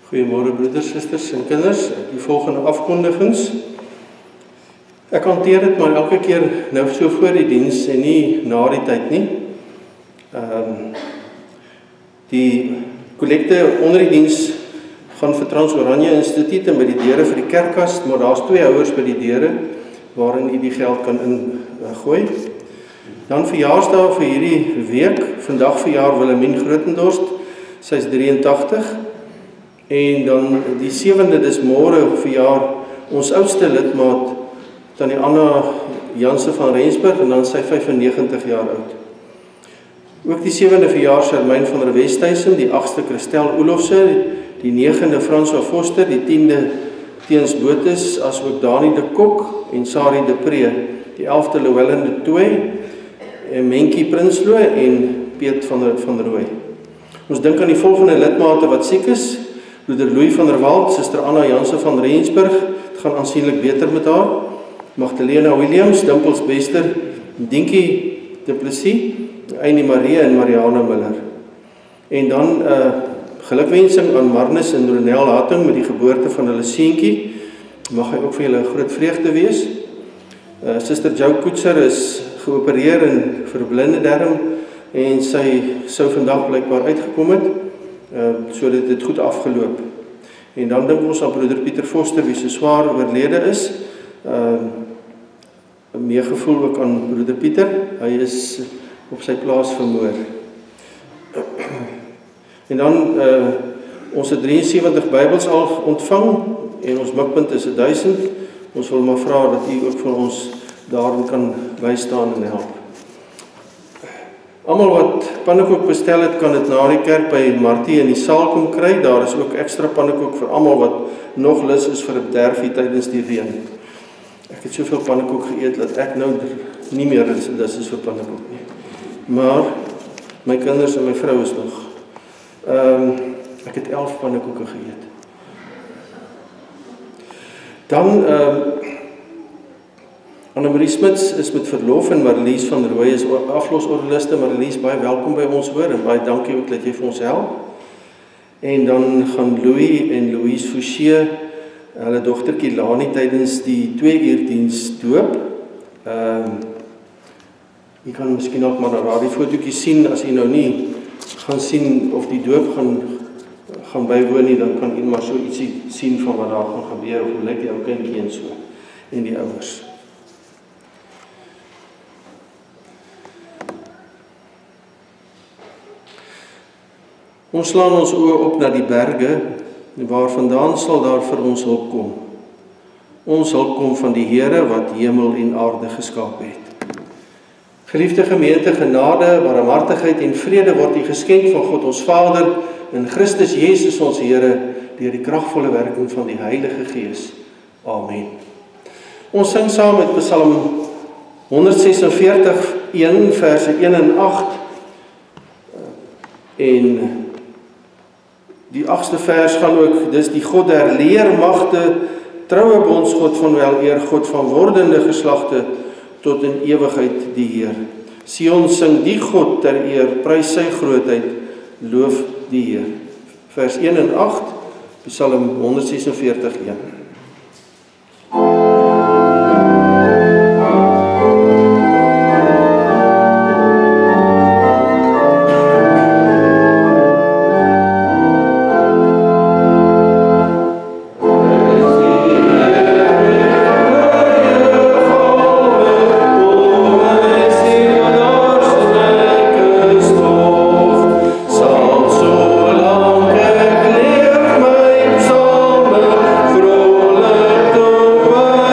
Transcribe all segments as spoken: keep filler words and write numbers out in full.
Goeiemôre broeders, susters en kinders. Die volgende afkondigings. Ek hanteer dit maar elke keer nou so voor die diens en nie na die tyd nie. Ehm um, die kollekte onder die diens gaan vir Trans Oranje Instituut en by die deure vir die kerkkas, maar daar's twee houers by die deure waarin u die geld kan ingooi. Dan verjaarsdae vir hierdie week. Vandag verjaar Willemien Grotendorst, sy's drieëntagtig. En dan die sewende, dis môre verjaar ons oudste lidmaat, Tannie Anna Janse van Rensburg, en dan sy vyfennegentig jaar oud. Ook die sewende verjaar Charmaine van der Westhuizen, die agste Christel Olofse, die negende François Foster, die tiende Teens Botes, as ook Dani de Kok en Sari de Pre, die elfde Llewellyn de Tooi, en Menkie Prinsloo en Piet van der, van der Rooy. Ons dink aan die volgende lidmate wat siek is. Broeder Louis van der Walt, Suster Anna Janse van Rensburg, het gaan aansienlik beter met haar. Magdalena Williams, Dimpels Bester, Dinkie de Plessis, Eini Marie en Mariana Miller. En dan uh, gelukwensing aan Marnus en Ronel Hating met die geboorte van hulle seentjie. Mag hy ook vir julle 'n groot vreugde wees. Uh, Suster Jo Koetser is geopereer en vir blinde darm en sy sou vandag blykbaar uitgekom het. Uh, so dat dit goed afgeloop. En dan dink ons aan broeder Pieter Foster, wie so swaar oorlede is. Uh, meegevoel ook aan broeder Pieter. Hy is op sy plaas vermoor. En dan uh, ons het drieënsewentig Bybels al ontvang en ons mikpunt is duisend. Ons wil maar vra dat u ook van ons daarin kan bystaan en help. Almal wat pannekoek bestel het, kan dit na die kerk by Martie in die saal kom kry. Daar is ook ekstra pannekoek vir almal wat nog lus is vir 'n derfie tydens die reën. Ek het soveel pannekoek geëet dat ek nou nie meer lus is vir pannekoek nie. Maar my kinders en my vrou is nog. Ehm um, ek het elf pannekoeke geëet. Dan ehm um, Annemarie Smits is met verlof en Marlies van Rooy is aflosorgeliste. Marlies, baie welkom by ons hoor en baie dankie ook dat jy vir ons help. En dan gaan Louis en Louise Fouché, hulle dogtertjie Lani tydens die twee uur diens doop. Ehm um, jy kan miskien ook maar 'n radiofotootjie sien as jy nou nie gaan sien of die doop gaan gaan bywoon nie, dan kan jy maar so ietsie sien van wat daar gaan gebeur of hoe lyk die ou kindjie en so en die ouers. Ons slaan ons oë op na die berge, waar vandaan sal daar vir ons hulp kom. Ons hulp kom van die Here wat hemel en aarde geskaap het. Geliefde gemeente, genade, barmhartigheid en vrede word u geskenk van God ons Vader in Christus Jesus ons Here deur die kragvolle werking van die Heilige Gees. Amen. Ons sing saam met Psalm honderdsesenveertig, een verse een en agt. En die agste vers gaan ook, dis die God der leermagte, troue bondsgod van weleer, God van wordende geslagte, tot in ewigheid die Heer. Sion sing die God ter eer, prys sy grootheid, loof die Heer. Vers een en agt, Psalm honderdsesenveertig, een. Vrolijk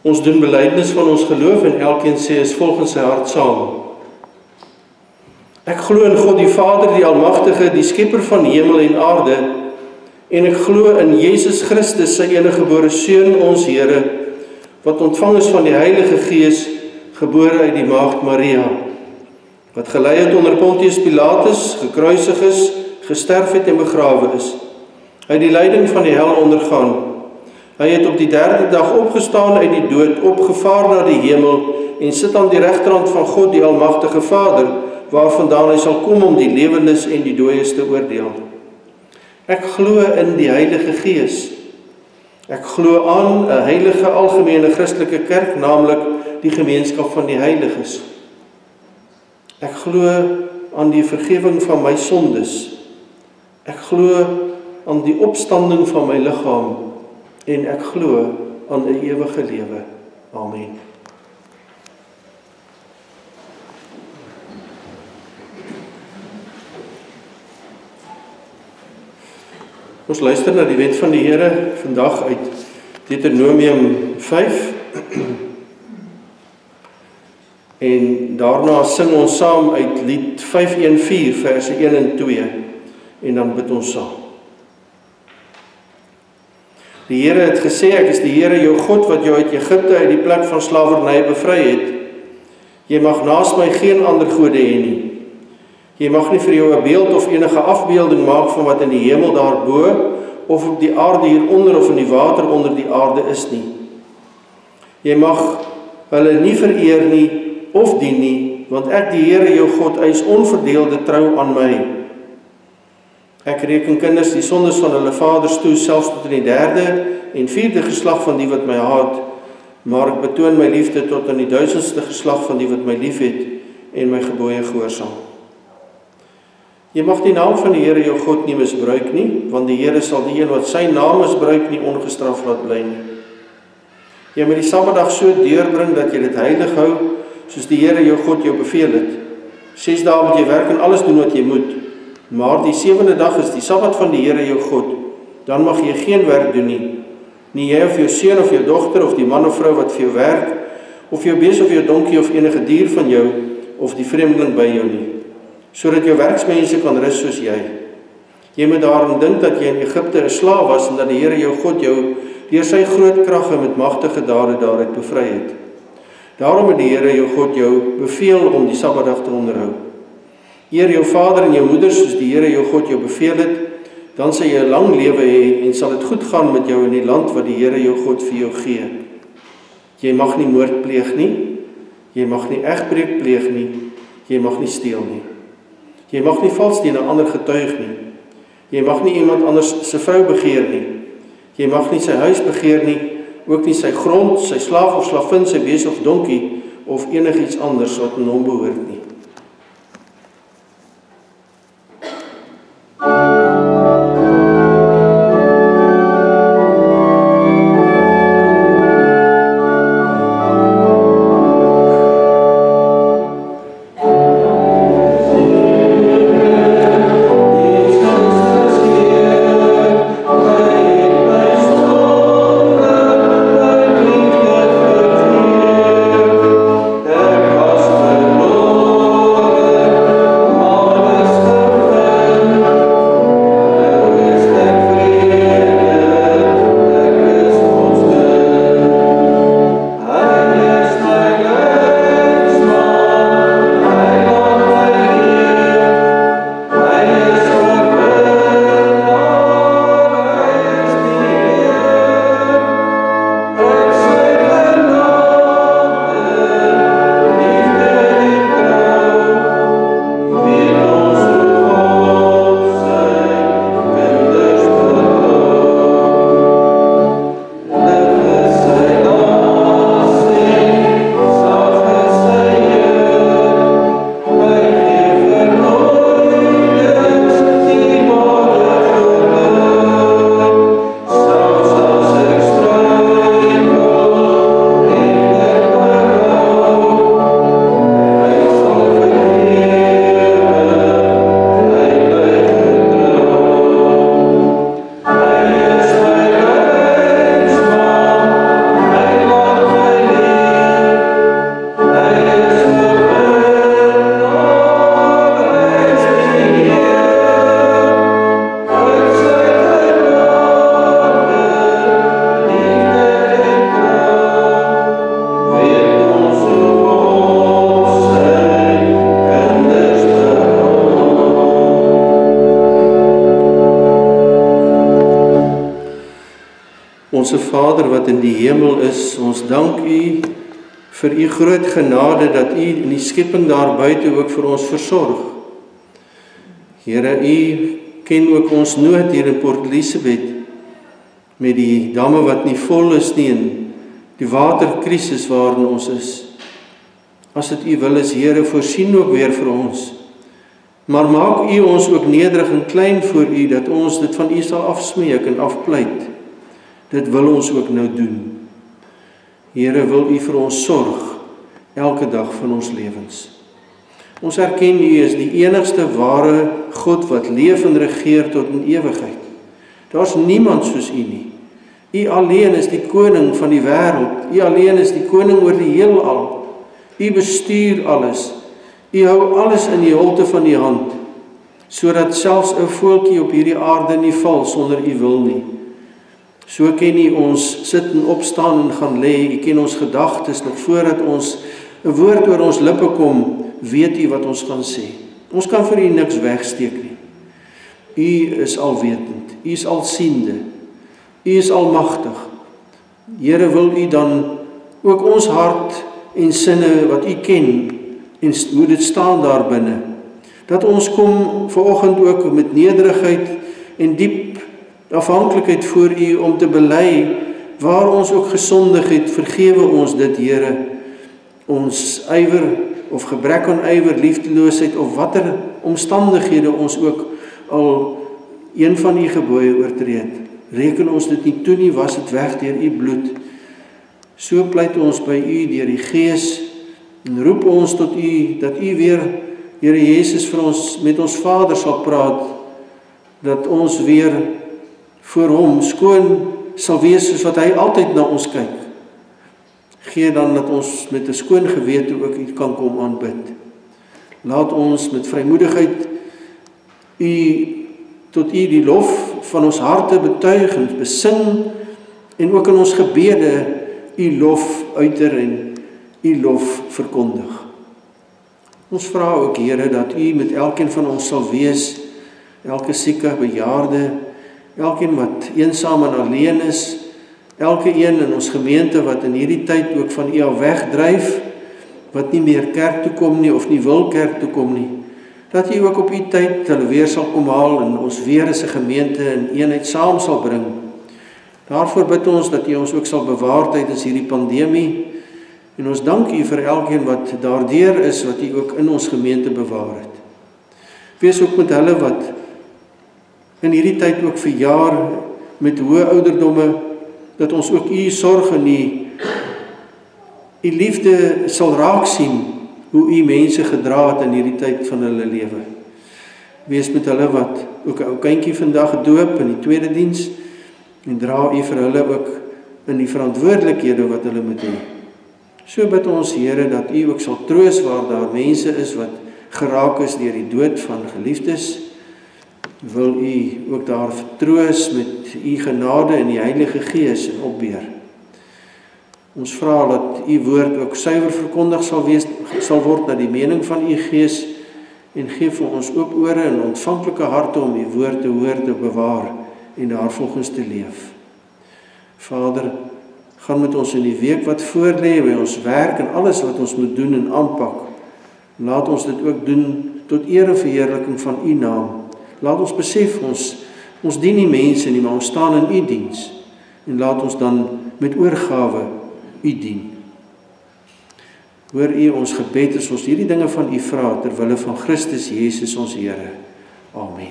Ons doen belydenis van ons geloof en elkeen sê is volgens sy hart saam. Ek glo in God die Vader, die Almagtige, die skepper van hemel en aarde, en ek glo in Jesus Christus, sy eniggebore Seun, ons Here, wat ontvang is van die Heilige Gees, gebore uit die maagd Maria, wat gelei het onder Pontius Pilatus, gekruisig is, gesterf het en begrawe is. Hy het die lyding van die hel ondergaan. Hy het op die derde dag opgestaan uit die dood, opgevaar na die hemel en sit aan die regterhand van God die Almagtige Vader, waarvandaan hy sal kom om die lewendes en die dooies te oordeel. Ek glo in die Heilige Gees. Ek glo aan 'n heilige algemene Christelike kerk, naamlik die gemeenskap van die heiliges. Ek glo aan die vergifnis van my sondes. Ek glo aan die opstanding van my liggaam en ek glo aan 'n ewige lewe. Amen. Ons luister na die wet van die Here vandag uit Deuteronomium vyf. En daarna sing ons saam uit lied vyf een vier verse een en twee en dan bid ons saam. Die Here het gesê, ek is die Here jou God wat jou uit Egipte uit die plek van slawerny bevry het. Jy mag naast my geen ander gode hê nie. Jy mag nie vir jou 'n beeld of enige afbeelding maak van wat in die hemel daarbo of op die aarde hieronder of in die water onder die aarde is nie. Jy mag hulle nie vereer nie of dien nie, want ek die Here jou God eis onverdeelde trou aan my. Ek reken kinders die sondes van hulle vaders toe, selfs tot in die derde en vierde geslag van die wat my haat, maar ek betoon my liefde tot in die duisendste geslag van die wat my lief het en my gebooie gehoorsaam. Jy mag die naam van die Here jou God nie misbruik nie, want die Here sal die een wat sy naam misbruik nie ongestraf laat bly nie. Jy moet die Sabbatdag so deurbring dat jy dit heilig hou, soos die Here jou God jou beveel het. Ses dae moet jy werk en alles doen wat jy moet, maar die sewende dag is die Sabbat van die Here jou God. Dan mag jy geen werk doen nie, nie jy of jou seun of jou dogter of die man of vrou wat vir jou werk, of jou bees of jou donkie of enige dier van jou, of die vreemdeling by jou nie, sodat jou werksmense kan rus soos jy. Jy moet daarom dink dat jy in Egipte 'n slaaf was en dat die Here jou God jou deur sy groot krag en met magtige dade daaruit bevry het. Daarom het die Here jou God jou beveel om die Sabbatdag te onderhou. Eer jou vader en jou moeder soos die Here jou God jou beveel het, dan sal jy 'n lang lewe hê en sal dit goed gaan met jou in die land wat die Here jou God vir jou gee. Jy mag nie moord pleeg nie, jy mag nie egbreek pleeg nie, jy mag nie steel nie. Jy mag nie vals teen 'n ander getuig nie. Jy mag nie iemand anders se vrou begeer nie. Jy mag nie sy huis begeer nie, ook nie sy grond, sy slaaf of slavin, sy bees of donkie of enigiets anders wat aan hom behoort nie. Oh Onse Vader wat in die hemel is, ons dank U vir U groot genade dat U in die skepping daar buite ook vir ons versorg. Here, U ken ook ons nood hier in Port Elizabeth met die damme wat nie vol is nie en die waterkrisis waarin ons is. As dit U wil is, Here, voorsien ook weer vir ons. Maar maak U ons ook nederig en klein voor U, dat ons dit van U sal afsmeek en afpleit. Dit wil ons ook nou doen. Here, wil U vir ons sorg, elke dag van ons lewens. Ons erken U is die enigste ware God wat leef en regeer tot in ewigheid. Daar's niemand soos U nie. U alleen is die koning van die wêreld. U alleen is die koning oor die heelal. U bestuur alles. U hou alles in die holte van die hand, sodat selfs 'n voeltjie op hierdie aarde nie val sonder U wil nie. So ken U ons sit en opstaan en gaan lê. U ken ons gedagtes nog voordat ons 'n woord oor ons lippe kom, weet U wat ons gaan sê. Ons kan vir U niks wegsteek nie. U is alwetend. U is alsiende. U is almagtig. Here, wil U dan ook ons hart en sinne wat U ken en hoe dit staan daar binne, dat ons kom vanoggend ook met nederigheid en diep afhanklikheid voor U om te bely waar ons ook gesondig het, vergewe ons dit, Here. Ons ywer of gebrek aan ywer, liefdeloosheid of watter omstandighede ons ook al een van U gebooie oortree het. Reken ons dit nie toe nie, was dit weg deur U bloed. So pleit ons by U deur die Gees en roep ons tot U, dat U weer, Here Jesus, vir ons met ons Vader sal praat, dat ons weer voor Hom skoon sal wees soos wat Hy altyd na ons kyk. Gee dan dat ons met 'n skoon gewete ook U kan kom aanbid. Laat ons met vrymoedigheid U tot U die lof van ons harte betuig en besing en ook in ons gebede U lof uiter en U lof verkondig. Ons vra ook, Here, dat U met elkeen van ons sal wees, elke sieke, bejaarde, elkeen wat eensaam en alleen is, elke een in ons gemeente wat in hierdie tyd ook van U al wegdryf, wat nie meer kerk toe kom nie of nie wil kerk toe kom nie, dat U ook op U tyd hulle weer sal kom haal en ons weer as 'n gemeente in eenheid saam sal bring. Daarvoor bid ons dat U ons ook sal bewaar tydens hierdie pandemie en ons dank U vir elkeen wat daardeur is, wat U ook in ons gemeente bewaar het. Wees ook met hulle wat in hierdie tyd ook verjaar met hoë ouderdomme, dat ons ook U sorg en U, U liefde sal raak sien, hoe U mense gedra het in hierdie tyd van hulle lewe. Wees met hulle wat ook 'n ou kindjie vandag gedoop in die tweede diens en dra U vir hulle ook in die verantwoordelikhede wat hulle moet hê. So bid ons, Here, dat U ook sal troos waar daar mense is wat geraak is deur die dood van geliefdes. Wil U ook daar troos met U genade en die Heilige Gees en opbeer. Ons vra dat U woord ook suiwer verkondig sal wees, sal word na die mening van U Gees en gee vir ons oop ore en ontvanklike harte om U woord te hoor, te bewaar en daarvolgens te leef. Vader, gaan met ons in die week wat voorlê, by ons werk en alles wat ons moet doen en aanpak. Laat ons dit ook doen tot eer en verheerliking van U naam. Laat ons besef ons, ons dien nie mense nie, maar ons staan in U diens. En laat ons dan met oorgawe U dien. Hoor U ons gebed as ons hierdie dinge van U vra, ter wille van Christus Jesus ons Here. Amen.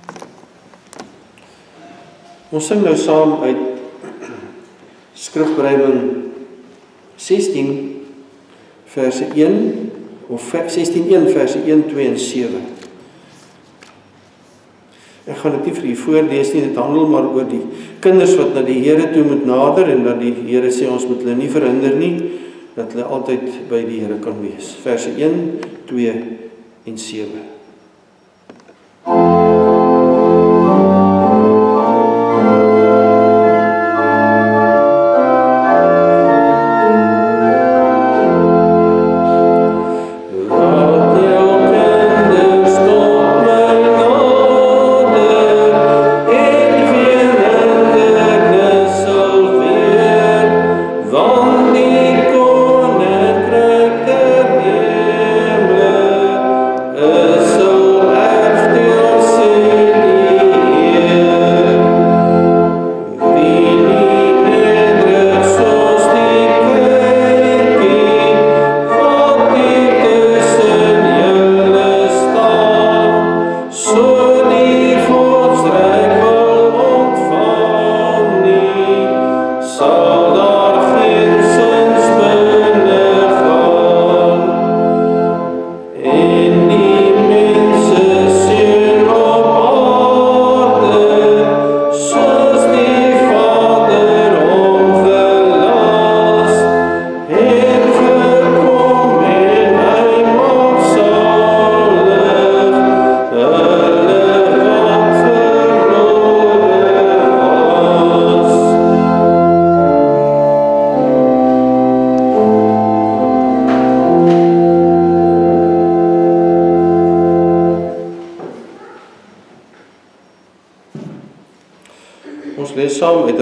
Ons sing nou saam uit Skrifbreiling sestien verse een of sestien een verse een, twee en sewe. Ek gaan dit nie vir u voorlees nie, dit handel maar oor die kinders wat na die Here toe moet nader en dat die Here sê ons moet hulle nie verhinder nie, dat hulle altyd by die Here kan wees. Verse een, twee en sewe. Salve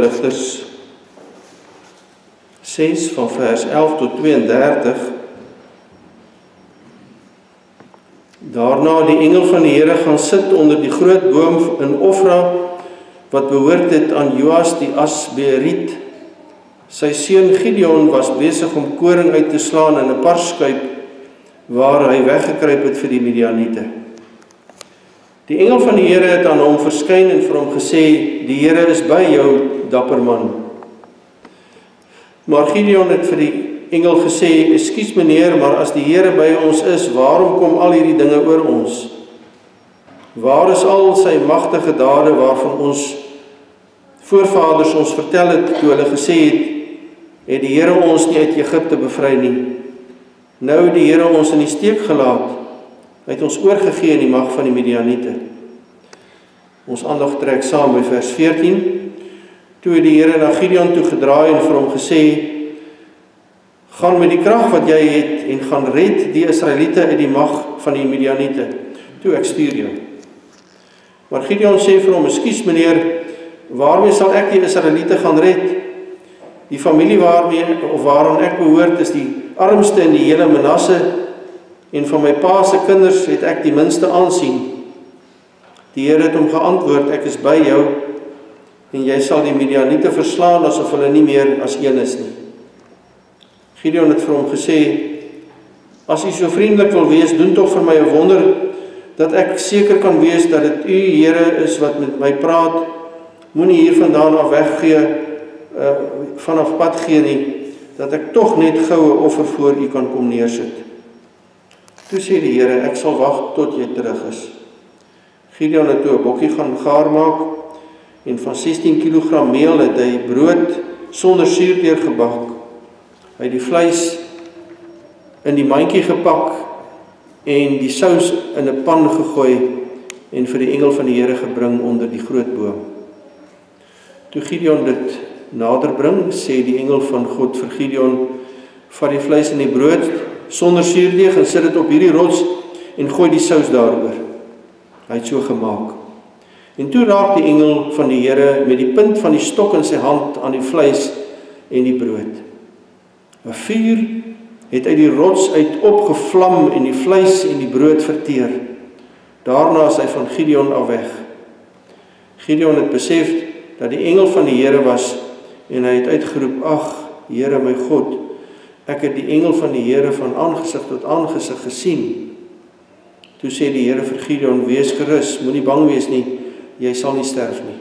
Rigters ses van vers elf tot tweeëndertig. Daarna die engel van die Here gaan sit onder die groot boom in Ofra, wat behoort het aan Joas die Asberiet. Sy seun Gideon was besig om koring uit te slaan in 'n parskuip, waar hy weggekruip het vir die Midianiete. Die engel van die Here het aan hom verskyn en vir hom gesê, die Here is by jou, dapper man. Maar Gideon het vir die engel gesê, ekskuus meneer, maar as die Here by ons is, waarom kom al hierdie dinge oor ons? Waar is al sy magtige dade waarvan ons voorvaders ons vertel het, toe hulle gesê het, het die Here ons nie uit Egipte bevry nie. Nou die Here ons in die steek gelaat, hy het ons oorgegee in die mag van die Midianiete. Ons aandag trek saam by vers veertien. Toe het die Here na Gideon toe gedraai en vir hom gesê, gaan met die krag wat jy het en gaan red die Israeliete uit die mag van die Midianiete. Toe ek stuur jou. Maar Gideon sê vir hom, ekskuus meneer, waarmee sal ek die Israeliete gaan red? Die familie waarmee of waaraan ek behoort is die armste in die hele Manasse, en van my pa se kinders het ek die minste aansien. Die Here het hom geantwoord, ek is by jou, en jy sal die Midianiete verslaan asof hulle nie meer as een is nie. Gideon het vir hom gesê, as u so vriendelik wil wees, doen tog vir my 'n wonder, dat ek seker kan wees dat dit u Here is wat met my praat. Moenie hier vandaan af weggee, uh, vanaf pad gee nie, dat ek tog net goue offer voor u kan kom neersit. Toe sê die Here, ek sal wag tot jy terug is. Gideon het toe 'n bokkie gaan gaar maak, en van sestien kilogram meel het hy brood sonder suurdeeg gebak. Hy het die vleis in die mandjie gepak, en die sous in 'n pan gegooi, en vir die engel van die Here gebring onder die groot boom. Toe Gideon dit nader bring, sê die engel van God vir Gideon, vat die vleis en die brood sonder suurdeeg en sit dit op hierdie rots en gooi die sous daaroor. Hy het so gemaak. En toe raak die engel van die Here met die punt van die stok in sy hand aan die vleis en die brood. 'n Vuur het uit die rots uit opgevlam en die vleis en die brood verteer. Daarna is hy van Gideon af weg. Gideon het besef dat die engel van die Here was, en hy het uitgeroep, ag, Here my God, ek het die engel van die Here van aangesig tot aangesig gesien. Toe sê die Here vir Gideon, wees gerus, moenie bang wees nie, jy sal nie sterf nie.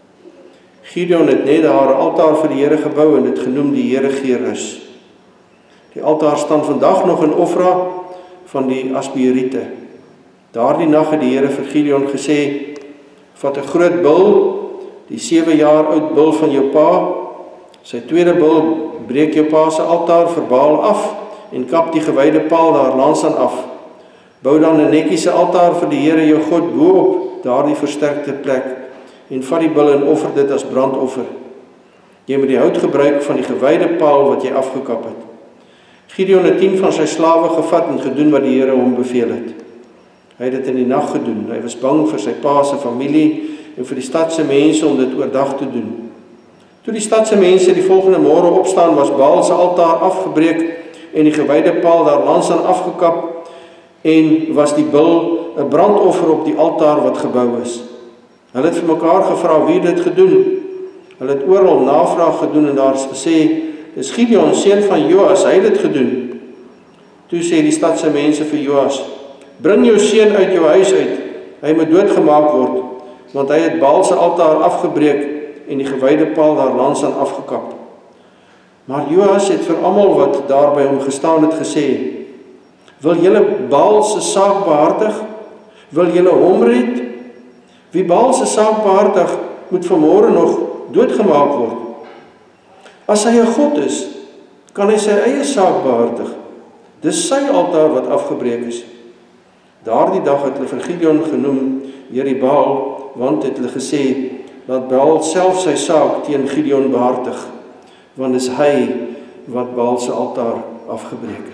Gideon het net daar 'n altaar vir die Here gebou en dit genoem die Here gee rus. Die altaar staan vandag nog in Ofra van die Asberiete. Daardie nag het die Here vir Gideon gesê, vat 'n groot bul, die sewe jaar oud bul van jou pa, sy tweede bul, breek jou pa se altaar vir Baal af en kap die gewyde paal daar langs aan af. Bou dan 'n netjiese altaar vir die Here jou God bo op daardie versterkte plek en vat die bul en offer dit as brandoffer. Jy moet die hout gebruik van die gewyde paal wat jy afgekap het. Gideon het tien van sy slawe gevat en gedoen wat die Here hom beveel het. Hy het dit in die nag gedoen. Hy was bang vir sy pa se familie en vir die stad se mense om dit oordag te doen. Toe die stad se mense die volgende môre opstaan, was Baal se altaar afgebreek en die gewyde paal daar langs aan afgekap en was die bul 'n brandoffer op die altaar wat gebou is. Hulle het vir mekaar gevra wie dit gedoen. Hulle het oral navraag gedoen en daar is gesê, dis Gideon, seun van Joas, hy het dit gedoen. Toe sê die stad se mense vir Joas, bring jou seun uit jou huis uit, hy moet doodgemaak word, want hy het Baal se altaar afgebreek en die gewyde paal daar langs aan afgekap. Maar Joas het vir almal wat daar by hom gestaan het gesê, wil julle Baal se saak behartig? Wil julle hom red? Wie Baal se saak behartig, moet vanmôre nog doodgemaak word. As hy 'n God is, kan hy sy eie saak behartig. Dis sy altaar wat afgebreek is. Daardie dag het hulle vir Gideon genoem Jeribaal, want het hulle gesê, laat Baal self sy saak teen Gideon behartig, want dis hy wat Baal se altaar afgebreek het.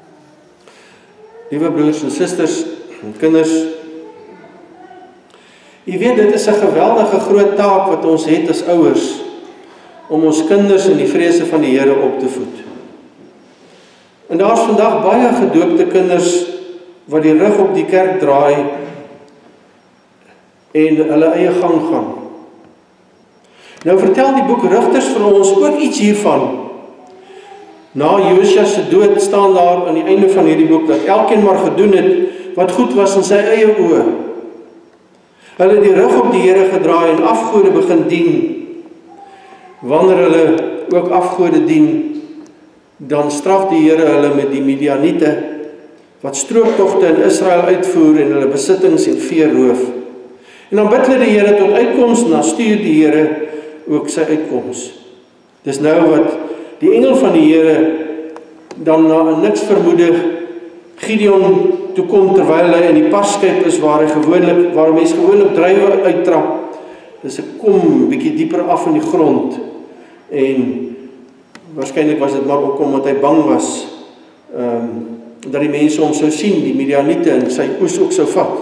Liewe broers en susters en kinders, Jy weet, dit is 'n geweldige groot taak wat ons het as ouers, om ons kinders in die vrese van die Here op te voed. En daar is vandag baie gedoopte kinders wat die rug op die kerk draai en hulle eie gang gaan. Nou vertel die boek Rigters vir ons ook iets hiervan. Na Josua se dood staan daar aan die einde van hierdie boek dat elkeen maar gedoen het wat goed was in sy eie oë. Hulle het die rug op die Here gedraai en afgode begin dien. Wanneer hulle ook afgode dien, dan straf die Here hulle met die Midianiete wat strooptogte in Israel uitvoer en hulle besittings en vee roof. En dan bid hulle die Here tot uitkoms en dan stuur die Here ook sy uitkoms. Dis nou wat die engel van die Here dan na niks vermoedig Gideon toe kom terwyl hy in die parskyp is waar hy gewoonlik waar mense gewoonlik druiwe uittrap. Dis 'n kom bietjie dieper af in die grond en waarskynlik was dit maar ook omdat hy bang was ehm um, dat die mense hom sou sien, die Midianiete en sy oes ook sou vat.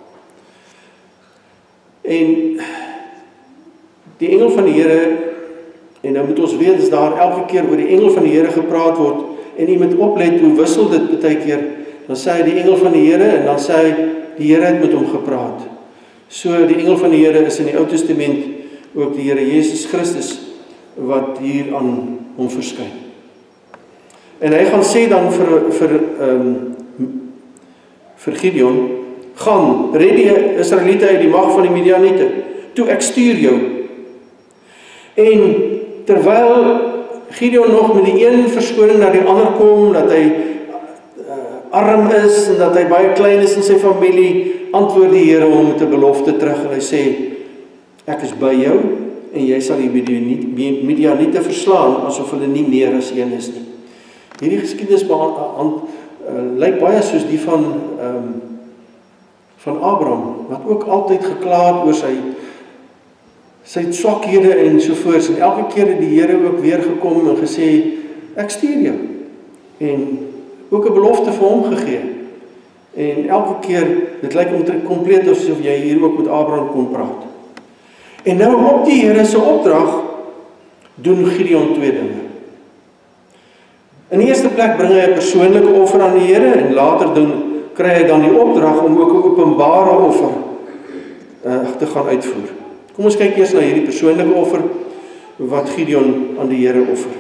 En die engel van die Here, en nou moet ons weet, as daar elke keer oor die engel van die Here gepraat word, en jy moet oplet hoe wissel dit baie keer, dan sê hy die engel van die Here, en dan sê hy, die Here het met hom gepraat. So, die engel van die Here is in die Ou Testament ook die Here Jesus Christus, wat hier aan hom verskyn. En hy gaan sê dan vir, vir, um, vir Gideon, gaan, red die Israeliete uit die mag van die Midianiete, toe ek stuur jou. En terwyl Gideon nog met die een verskoning na die ander kom, dat hy uh, arm is en dat hy baie klein is in sy familie, antwoord die Here hom met 'n belofte terug en hy sê, ek is by jou en jy sal die Midianiete verslaan asof hulle nie meer as een is nie. Hierdie geskiedenis uh, lyk baie soos die van um, van Abraham, wat ook altyd gekla het oor sy sy swakhede en sovoorts, en elke keer het die Here ook weer gekom en gesê, ek stuur jou, en ook 'n belofte vir hom gegee, en elke keer, dit lyk omtrent kompleet asof jy hier ook met Abraham kon praat. En nou op die Here se opdrag, doen Gideon twee dinge. In die eerste plek bring hy 'n persoonlike offer aan die Here, en later doen, kry hy dan die opdrag om ook 'n openbare offer uh, te gaan uitvoer. Kom ons kyk eers na hierdie persoonlike offer wat Gideon aan die Here offer.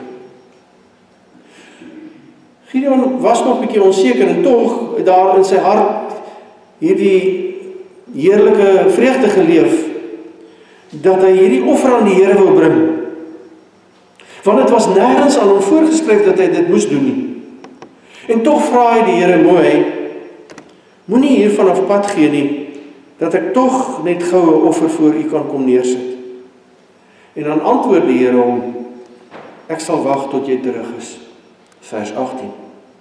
Gideon was nog 'n bietjie onseker en tog daar in sy hart hierdie heerlike vreugde geleef dat hy hierdie offer aan die Here wil bring. Want dit was nêrens aan hom voorgeskryf dat hy dit moes doen nie. En tog vra hy die Here mooi, moenie hier vanaf pad gee nie, dat ek tog net gou 'n offer voor u kan kom neersit. En dan antwoord die Here hom, ek sal wag tot jy terug is. Vers agttien.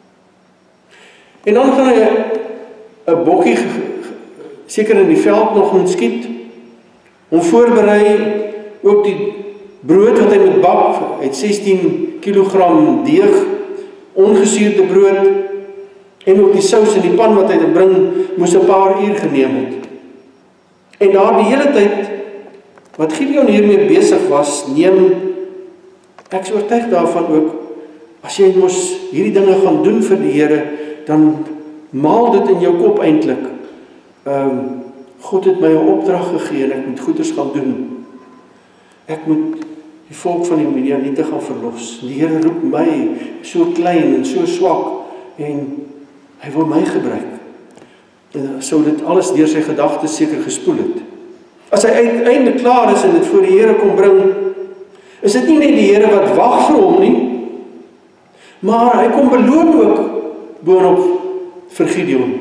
En dan gaan hy 'n bokkie seker in die veld nog moet skiet, hom voorberei, ook die brood wat hy moet bak, hy het sestien kilogram deeg, ongesuurde brood, en ook die sous in die pan wat hy te bring, moes 'n paar uur geneem het. En daar die hele tyd, wat Gideon hiermee besig was, neem, ek is oortuig daarvan ook, as jy mos hierdie dinge gaan doen vir die Here, dan maal dit in jou kop eintlik. Um, God het my 'n opdrag gegee en ek moet goeders gaan doen. Ek moet die volk van die Midianiete gaan verlos. Die Here roep my, so klein en so swak, en hy wil my gebruik. En sou dit alles deur sy gedagtes seker gespoel het. As hy uiteindelik klaar is en dit voor die Here kom bring, is dit nie net die Here wat wag vir hom nie, maar hy kom beloon ook boonop vir Gideon.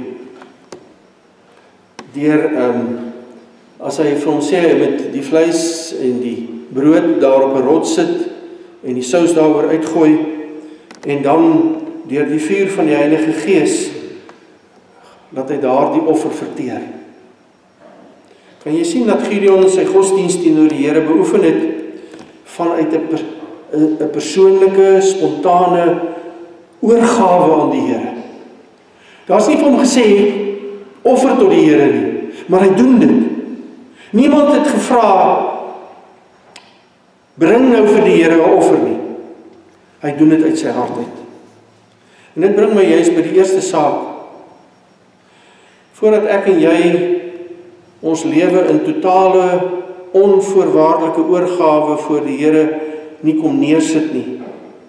Deur, um, as hy vir hom sê, hy met die vleis en die brood daar op 'n rots sit, en die sous daaroor uitgooi, en dan deur die vuur van die Heilige Gees, dat hy daar die offer verteer. Kan jy sien dat Gideon sy godsdienst teenoor die Here beoefen het, vanuit 'n per, 'n persoonlike, spontane oorgawe aan die Here. Daar is nie vir hom gesê, offer tot die Here nie, maar hy doen dit. Niemand het gevra, bring nou vir die Here 'n offer nie. Hy doen dit uit sy hart uit. En dit bring my juist by die eerste saak. Voordat ek en jy ons lewe in totale, onvoorwaardelike oorgawe voor die Here nie kom neersit nie,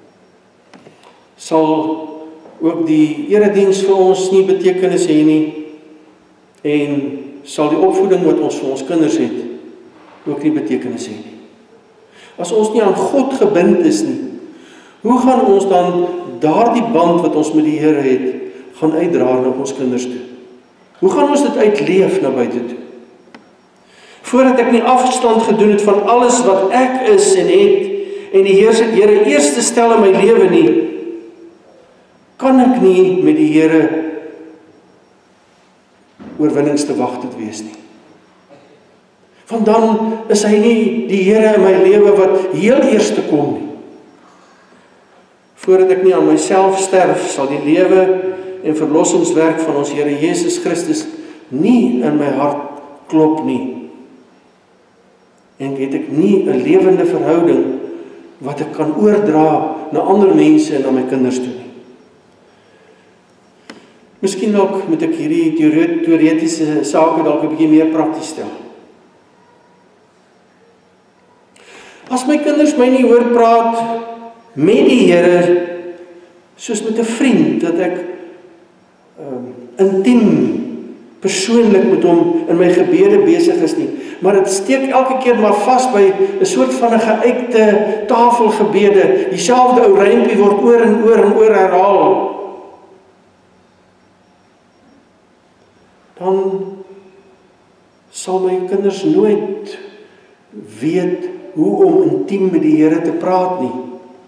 sal ook die erediens vir ons nie betekenis hê nie, en sal die opvoeding wat ons vir ons kinders het, ook nie betekenis hê nie. As ons nie aan God gebind is nie, hoe gaan ons dan daardie band wat ons met die Here het, gaan uitdra na ons kinders toe? Hoe gaan ons dit uitleef na buite toe? Voordat ek nie afstand gedoen het van alles wat ek is en het, en die Here, Here eerste stel in my lewe nie, kan ek nie met die Here oorwinnings te wag te wees nie. Want dan is hy nie die Here in my lewe wat heel eerste kom nie. Voordat ek nie aan myself sterf, sal die lewe en verlossingswerk van ons Here Jesus Christus nie in my hart klop nie. En het ek nie 'n lewende verhouding wat ek kan oordra na ander mense en na my kinders toe nie. Miskien ook moet ek hierdie teoretiese sake dalk 'n bietjie meer prakties stel. As my kinders my nie hoor praat met die Here soos met 'n vriend, dat ek um, intiem, persoonlik met hom in my gebede besig is nie, maar dit steek elke keer maar vas by 'n soort van 'n geuite tafelgebede, dieselfde ou rympie word oor en oor en oor herhaal, dan sal my kinders nooit weet hoe om intiem met die Here te praat nie.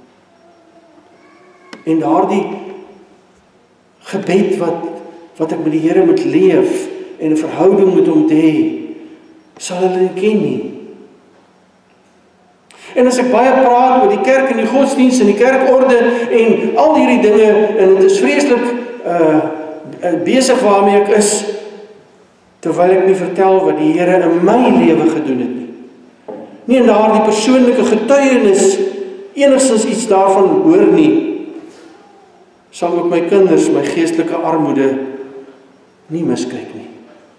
En daardie gebed wat, wat ek met die Here moet leef en 'n verhouding met hom te hê, sal hulle nie ken nie. En as ek baie praat oor die kerk en die godsdienst en die kerkorde en al hierdie dinge, en dit is vreeslik uh, besig waarmee ek is, terwyl ek nie vertel wat die Here in my lewe gedoen het nie. Nie in daardie persoonlike getuienis enigstens iets daarvan hoor nie, sal ook my kinders my geestelike armoede nie miskyk nie.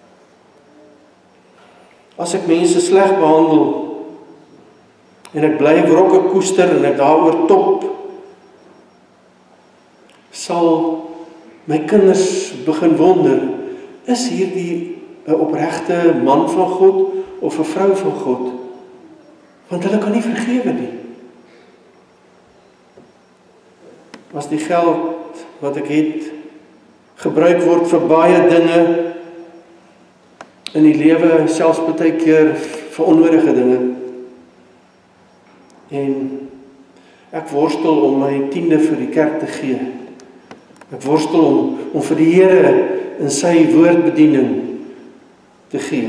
As ek mense sleg behandel en ek bly wrokke koester en ek daaroor top, sal my kinders begin wonder, is hierdie 'n opregte man van God of 'n vrou van God? Want hulle kan nie vergewe nie. As die geld wat ek het gebruik word vir baie dinge in die lewe, selfs baie keer vir onnodige dinge, en ek worstel om my tiende vir die kerk te gee, ek worstel om, om vir die Here in sy woordbediening te gee,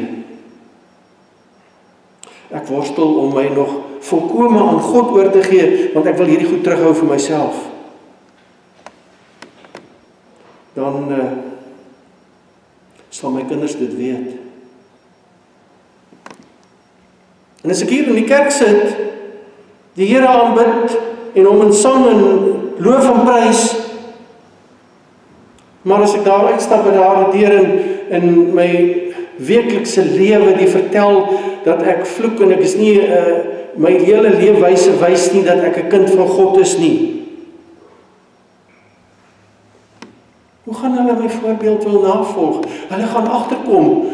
ek worstel om my nog volkome aan God oor te gee, want ek wil hierdie goed terughou vir myself, dan uh, sal my kinders dit weet. En as ek hier in die kerk sit, die Here aanbid en hom in sang en loof en prys, maar as ek daar uitstap by daar deur in, in my weeklikse lewe die vertel dat ek vloek en ek is nie uh, my hele leefwyse wys nie dat ek 'n kind van God is nie. Hoe gaan hulle my voorbeeld wil navolg? Hulle gaan agterkom,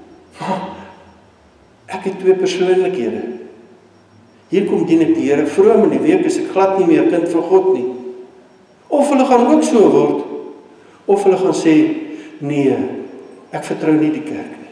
ek het twee persoonlikhede. Hier kom dien ek die Here, vroom in die week is ek glad nie meer kind van God nie. Of hulle gaan ook so word, of hulle gaan sê, nee, ek vertrou nie die kerk nie.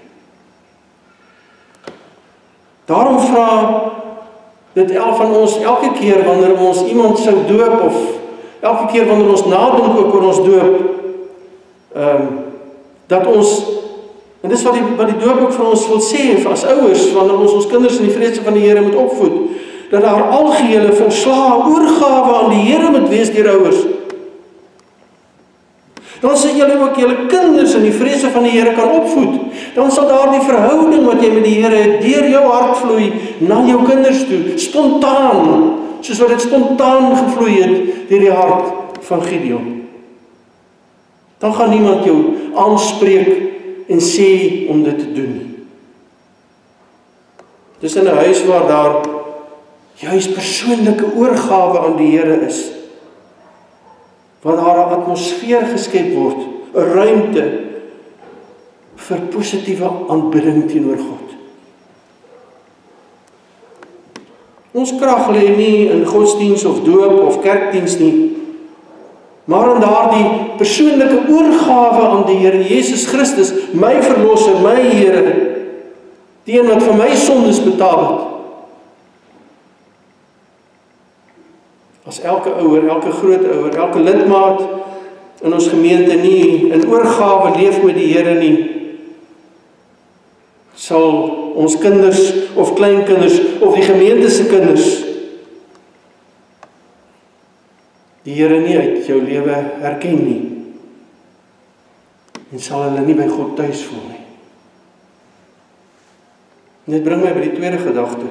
Daarom vra dit el van ons elke keer wanneer ons iemand sou doop, of elke keer wanneer ons nadink ook oor ons doop, um, dat ons, en dis wat die, wat die doop ook vir ons wil sê, as ouers, wanneer ons ons kinders in die vreese van die Here moet opvoed, dat daar algehele volslae oorgawe aan die Here moet wees deur ouers. Dan sal julle ook julle kinders in die vrese van die Here kan opvoed. Dan sal daar die verhouding wat jy met die Here het, deur jou hart vloei, na jou kinders toe, spontaan, soos wat dit spontaan gevloei het, deur die hart van Gideon. Dan gaan niemand jou aanspreek en sê om dit te doen nie. Dis in 'n huis waar daar juis persoonlike oorgawe aan die Here is, waar daar 'n atmosfeer geskep word, 'n ruimte vir positiewe aanbidding teenoor God. Ons krag lê nie in godsdiens of doop of kerkdiens nie, maar in daardie persoonlike oorgawe aan die Here Jesus Christus, my verlosser, my Here, die een wat vir my sondes betaal het. As elke ouer, elke grootouer, elke lidmaat in ons gemeente nie in oorgawe leef met die Here nie, sal ons kinders of kleinkinders of die gemeente se kinders die Here nie uit jou lewe herken nie, en sal hulle nie by God tuis voel nie. En dit bring my by die tweede gedagte.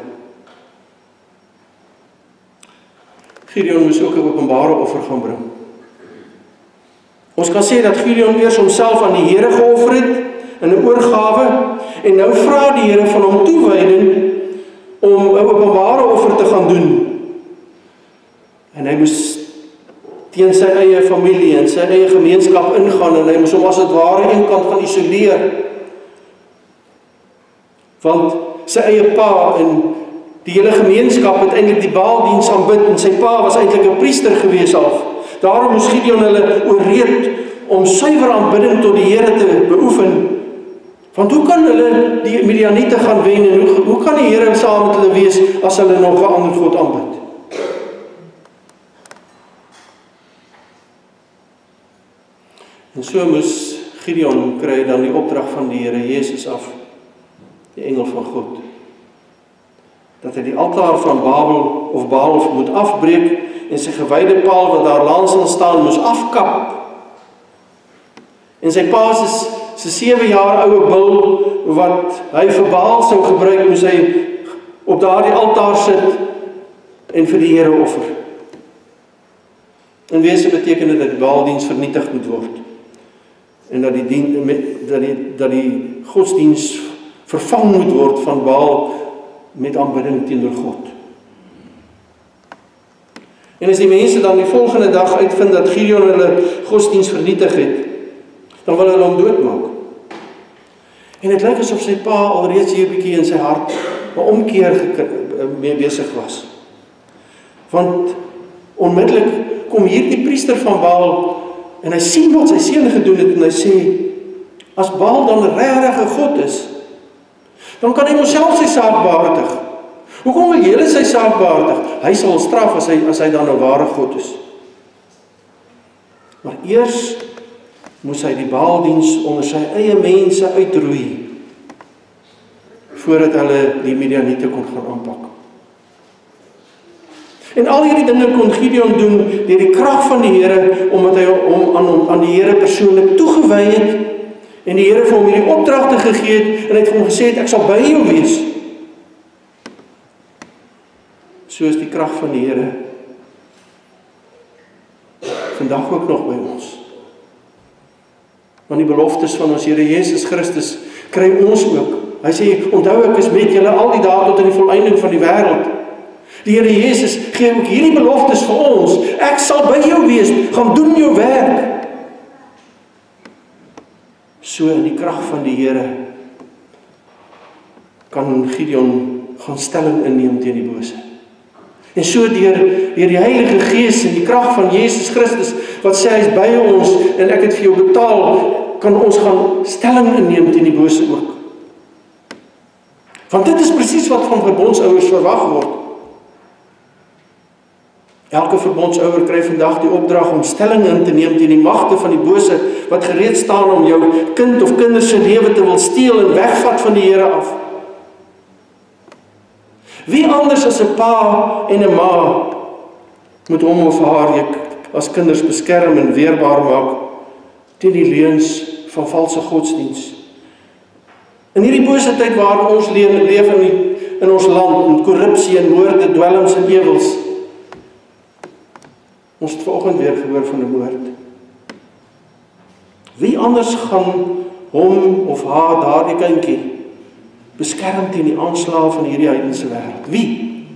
Gideon moes ook 'n openbare offer gaan bring. Ons kan sê dat Gideon eers homself aan die Here geoffer het in 'n oorgawe, en nou vra die Here van hom toewyding om 'n openbare offer te gaan doen. En hy moes teen sy eie familie en sy eie gemeenskap ingaan, en hy moes hom as dit ware eenkant gaan isoleer. Want sy eie pa en die hele gemeenskap het eintlik die Baaldiens aanbid, en sy pa was eintlik 'n priester gewees af. Daarom moes Gideon hulle ooreed om suiwer aanbidding tot die Here te beoefen. Want hoe kan hulle die Midianiete gaan wen, en hoe, hoe kan die Here saam met hulle wees as hulle nog 'n ander God aanbid? En so moes Gideon kry dan die opdrag van die Here Jesus af, die engel van God, dat hy die altaar van Babel of Baal moet afbreek en sy gewyde paal wat daar langs hom staan moes afkap. En sy pa se se sewe jaar oue bul wat hy vir Baal sou gebruik, moes hy op daardie altaar sit en vir die Here offer. In wese beteken dit dat die Baaldiens vernietig moet word, en dat die, dien, dat die, dat die godsdiens vervang moet word van Baal met aanbidding teenoor God. En as die mense dan die volgende dag uitvind dat Gideon hulle godsdiens vernietig het, dan wil hulle hom doodmaak. En dit lyk asof sy pa alreeds hier 'n bietjie in sy hart 'n omkeer mee besig was. Want onmiddellik kom hier die priester van Baal, en hy sien wat sy seun gedoen het, en hy sê, as Baal dan regtig 'n God is, dan kan hy homself sy saak behartig. Hoekom wil julle sy saak behartig? Hy sal straf as hy, as hy dan 'n ware God is. Maar eers moes hy die Baaldiens onder sy eie mense uitroei, voordat hulle die Midianiete kon gaan aanpak. En al hierdie dinge kon Gideon doen deur die krag van die Here, omdat hy hom aan, aan die Here persoonlik toegewy het, en die Here vir hom hierdie opdragte gegee het, en hy het vir hom gesê het, ek sal by jou wees. So is die krag van die Here vandag ook nog by ons. Want die beloftes van ons Here Jesus Christus kry ons ook. Hy sê, onthou ek is met julle al die dae tot in die volëinding van die wêreld. Die Here Jesus gee ook hierdie beloftes vir ons. Ek sal by jou wees, gaan doen jou werk. So in die krag van die Here kan Gideon gaan stelling inneem teen die bose. En so deur, deur die Heilige Gees en die krag van Jesus Christus, wat sê hy is by ons, en ek het vir jou betaal, kan ons gaan stelling inneem teen die bose ook. Want dit is presies wat van verbondsouers verwag word. Elke verbondsouer kry vandag die opdrag om stelling in te neem teen die magte van die bose, wat gereed staan om jou kind of kinders se lewe te wil steel en wegvat van die Here af. Wie anders as 'n pa en 'n ma moet hom of haar as kinders beskerm en weerbaar maak teen die leuns van valse godsdiens. In hierdie bose tyd waar ons leef in, die, in ons land, met korrupsie en moorde, dwelms en ewels. Ons het vanoggend weer gehoor van 'n moord. Wie anders gaan hom of haar, daardie kindjie, beskerm teen die aanslae van hierdie heidense wêreld? Wie?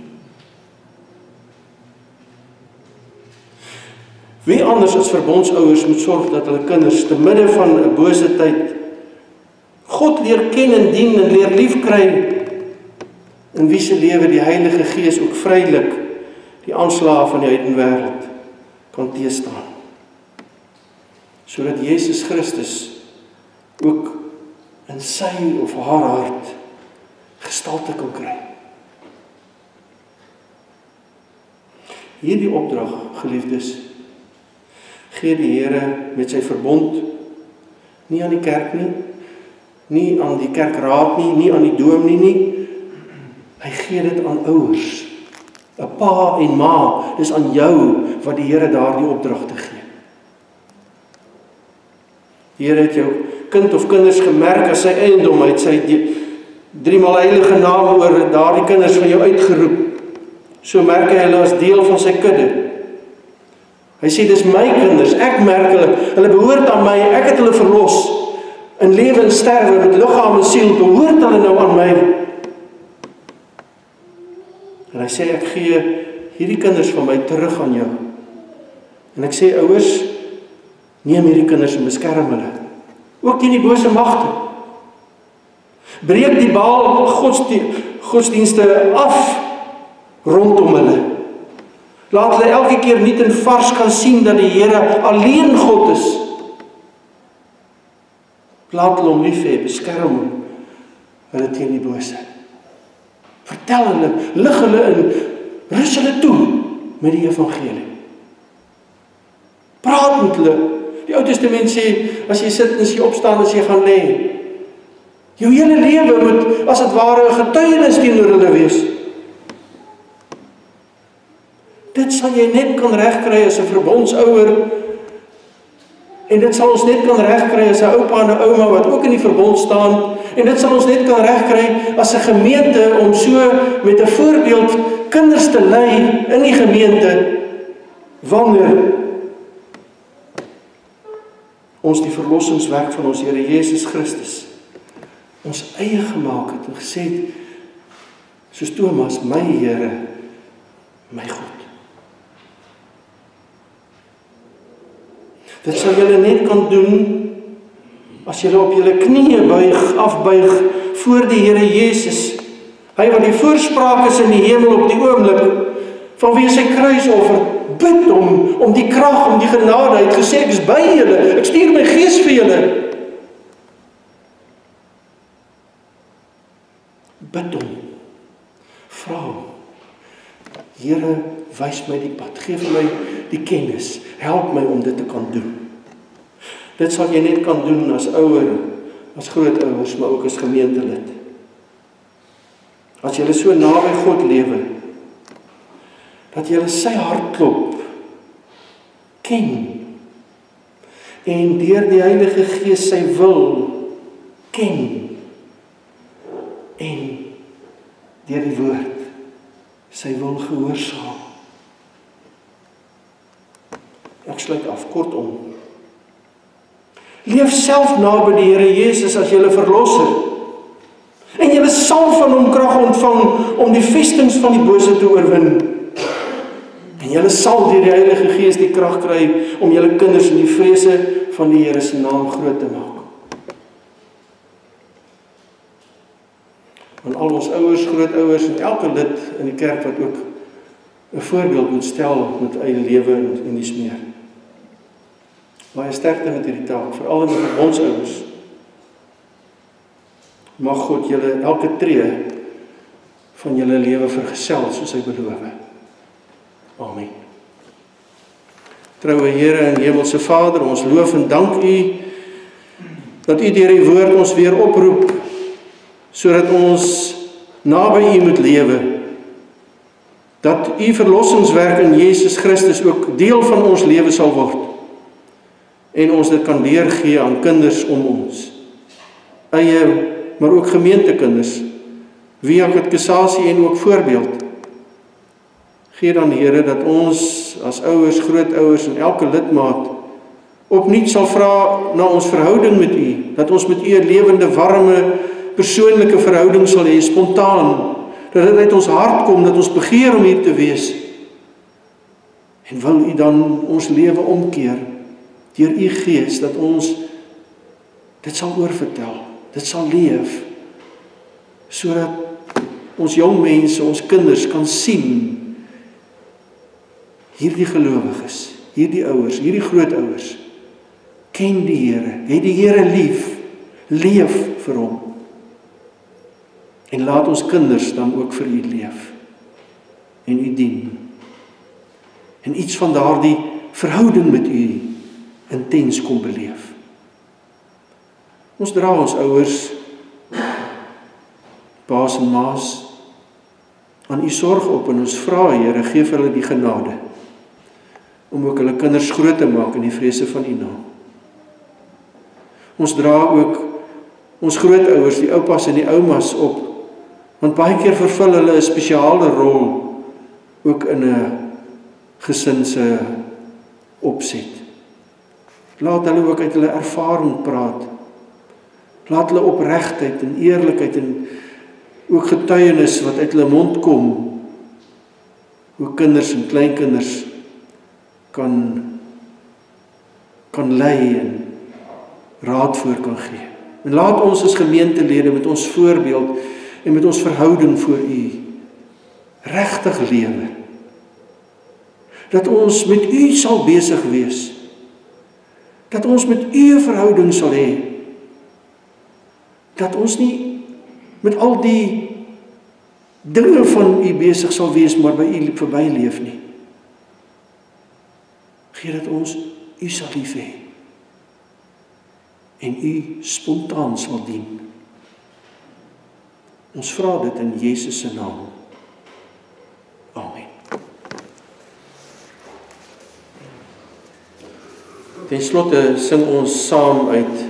Wie anders as verbondsouers moet sorg dat hulle kinders te midde van 'n bose tyd God leer ken en dien en leer lief kry, in wie se lewe die Heilige Gees ook vrylik die aanslae van die heidenwêreld kan teëstaan, sodat Jesus Christus ook in sy of haar hart gestalte kan kry. Hierdie opdrag, geliefdes, gee die Here met sy verbond nie aan die kerk nie, nie aan die kerkraad nie, nie aan die dominee nie. Hy gee dit aan ouers, 'n pa en ma. Dis aan jou wat die Here daardie opdragte gee. Die Here het jou kind of kinders gemerk as sy eiendom. Hy het sy driemaal heilige naam oor daardie kinders van jou uitgeroep. So merk hy hulle as deel van sy kudde. Hy sê, dis my kinders, ek merk hulle, hulle behoort aan my, ek het hulle verlos. In lewe en sterwe, met liggaam en siel, behoort hulle nou aan my. En hy sê, ek gee hierdie kinders van my terug aan jou. En ek sê, ouers, neem hierdie kinders en beskerm hulle. Ook teen die bose magte. Breek die Baal godsdienste af rondom hulle. Laat hulle elke keer nie in vars kan sien dat die Here alleen God is. Laat hulle hom lief hê, beskerm hulle teen die bose. Vertel hulle, lig hulle in, rus hulle toe met die evangelie. Praat met hulle. Die Ou Testament sê, as jy sit en as jy opstaan, as jy gaan lê, jou hele lewe moet as het ware 'n getuienis teenoor hulle wees. Dit sal jy net kan regkry as 'n verbondsouer. En dit sal ons net kan regkry as 'n oupa en 'n ouma wat ook in die verbond staan. En dit sal ons net kan regkry as 'n gemeente om so met 'n voorbeeld kinders te lei in die gemeente, wanneer ons die verlossingswerk van ons Here Jesus Christus ons eie gemaak het en gesê het, soos Thomas, my Here, my God. Dit sal julle net kan doen as julle op julle knieë buig, afbuig voor die Here Jesus. Hy wat die voorspraak is in die hemel op die oomblik, vanweë sy kruisoffer, bid hom om die krag, om die genade. Hy het gesê, ek is by julle, ek stuur my Gees vir julle. Bid hom, vra hom, Here, wys my die pad, geef my die kennis, help my om dit te kan doen. Dit sal jy net kan doen as ouer, as grootouers, maar ook as gemeentelid. As jy so naby God lewe, dat jy sy hartklop ken, en deur die Heilige Gees sy wil ken, en deur die woord sy wil gehoorsaam. Ek sluit af, kortom. Leef self naby die Here Jesus as julle verlosser. En julle sal van hom krag ontvang om die vestings van die bose te oorwin. En julle sal deur die Heilige Gees die krag kry om julle kinders in die vrese van die Here se naam groot te maak. En al ons ouers, grootouers en elke lid in die kerk wat ook 'n voorbeeld moet stel met eie lewe en die smeer. Baie sterkte met hierdie taak, veral in die verbondsouers. Mag God julle elke tree van julle lewe vergesel soos hy beloof. Amen. Troue Here en Hemelse Vader, ons loof en dank U dat U deur die woord ons weer oproep, sodat ons naby U moet lewe. Dat U verlossingswerk in Jesus Christus ook deel van ons lewe sal word. en ons dit kan weergee aan kinders om ons. Eie, maar ook gemeentekinders, via katekisasie en ook voorbeeld. Gee dan Here dat ons as ouers, grootouers en elke lidmaat opnuut sal vra na ons verhouding met U, dat ons met U 'n lewende, warme, persoonlike verhouding sal hê, spontaan, dat dit uit ons hart kom, dat ons begeer om hier te wees. En wil U dan ons lewe omkeer, deur U Gees, dat ons dit sal oorvertel, dit sal leef, sodat ons jong mense, ons kinders kan sien, hierdie gelowiges, hierdie ouers, hierdie grootouers, ken die Here, het die Here lief, leef vir hom. En laat ons kinders dan ook vir U leef en U dien. En iets van daardie verhouding met U intens kom beleef. Ons dra ons ouers, paas en maas, aan U sorg op en ons vra, Here, gee vir hulle die genade om ook hulle kinders groot te maak in die vrese van U naam. Ons dra ook ons grootouers, die oupas en die oumas op, want baie keer vervul hulle 'n spesiale rol ook in 'n gesin se opset. Laat hulle ook uit hulle ervaring praat. Laat hulle opregtheid en eerlikheid en ook getuienis wat uit hulle mond kom, hoe kinders en kleinkinders kan kan lei en raad voor kan gee. En laat ons as gemeentelede met ons voorbeeld en met ons verhouding voor U regtig lewe. Dat ons met U sal besig wees. Dat ons met U 'n verhouding sal hê. Dat ons nie met al die dinge van U besig sal wees, maar by U verby leef nie. Gee dat ons U sal lief hê en U spontaan sal dien. Ons vra dit in Jesus se naam. Amen. Ten slotte sing ons saam uit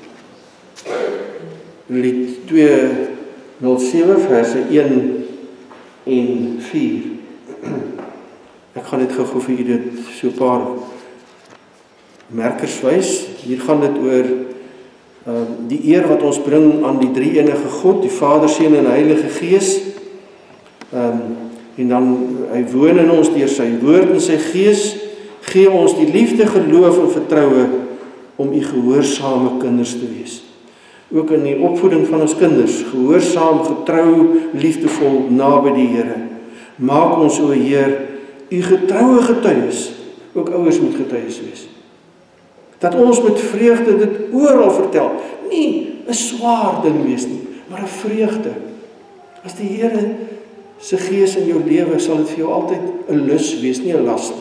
lied tweehonderdsewe verse een en vier. Ek gaan net gou vir u dit so 'n paar merkers wys. Hier gaan dit oor um, die eer wat ons bring aan die drie enige God, die Vader, Seun en Heilige Gees. Um, en dan hy woon in ons deur sy woord en sy Gees, gee ons die liefde, geloof en vertroue om U gehoorsame kinders te wees. Ook in die opvoeding van ons kinders, gehoorsaam, getrou, liefdevol, naby die Here. Maak ons, o Heer, U getroue getuies, ook ouers moet getuies wees. Dat ons met vreugde dit oral vertel, nie 'n swaar ding wees nie, maar 'n vreugde. As die Here se Gees in jou lewe, sal dit vir jou altyd 'n lus wees, nie 'n las nie.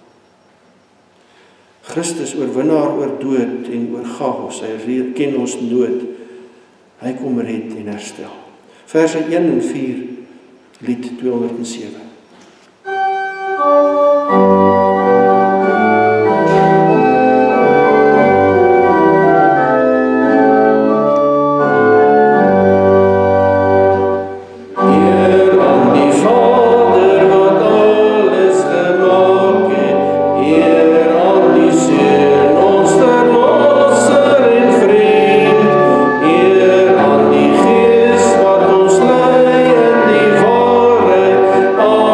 Christus, oorwinnaar oor dood en oor chaos, hy ken ons nood, hy kom red en herstel. Verse een en vier, lied tweehonderdsewe. Oh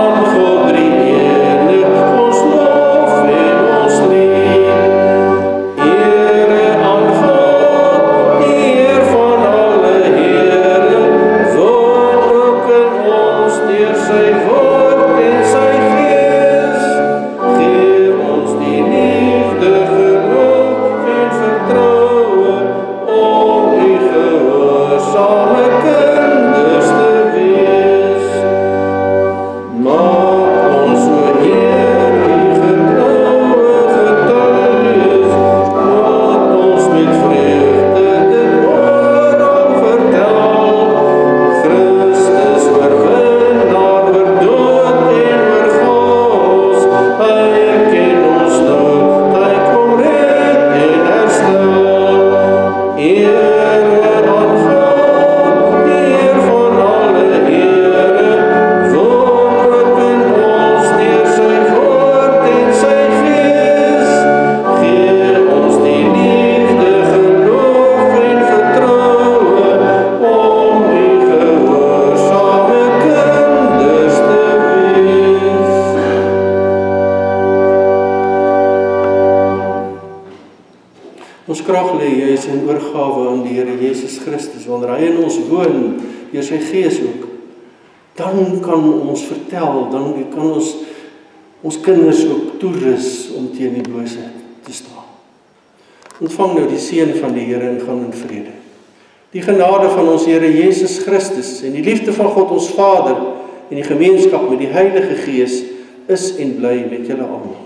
krag lê juis in oorgawe aan die Here Jesus Christus, wanneer hy in ons woon, deur sy Gees ook, dan kan ons vertel, dan kan ons ons kinders ook toerus om teen die bose te staan. Ontvang nou die seën van die Here en gaan in vrede. Die genade van ons Here Jesus Christus en die liefde van God ons Vader en die gemeenskap met die Heilige Gees is en bly met julle almal.